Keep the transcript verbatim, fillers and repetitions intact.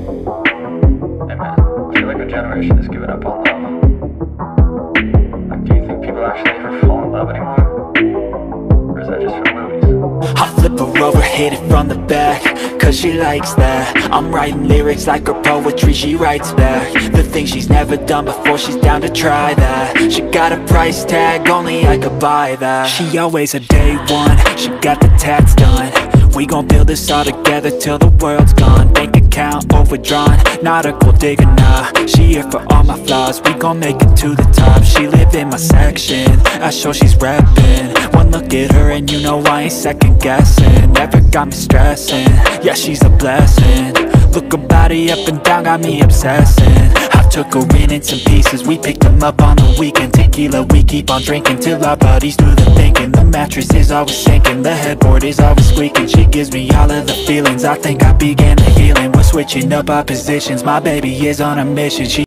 Hey man, I feel like our generation has given up on love. Like, do you think people actually ever fall in love anymore? Or is that just for movies? I flip her over, hit it from the back, cause she likes that. I'm writing lyrics like her poetry, she writes back the things she's never done before, she's down to try that. She got a price tag, only I could buy that. She always a day one, she got the tats done. We gon' build this all together till the world's gone. Bank account overdrawn, not a gold digger, nah. She here for all my flaws, we gon' make it to the top. She live in my section, I show she's reppin'. One look at her and you know I ain't second guessing. Never got me stressing, yeah she's a blessing. Look her body up and down, got me obsessing. I took her in in some pieces, we picked them up on the weekend. Tequila, we keep on drinking till our bodies do the thinking. The mattress is always sinking, the headboard is always squeaking. She gives me all of the feelings, I think I began the healing. We're switching up our positions, my baby is on a mission. She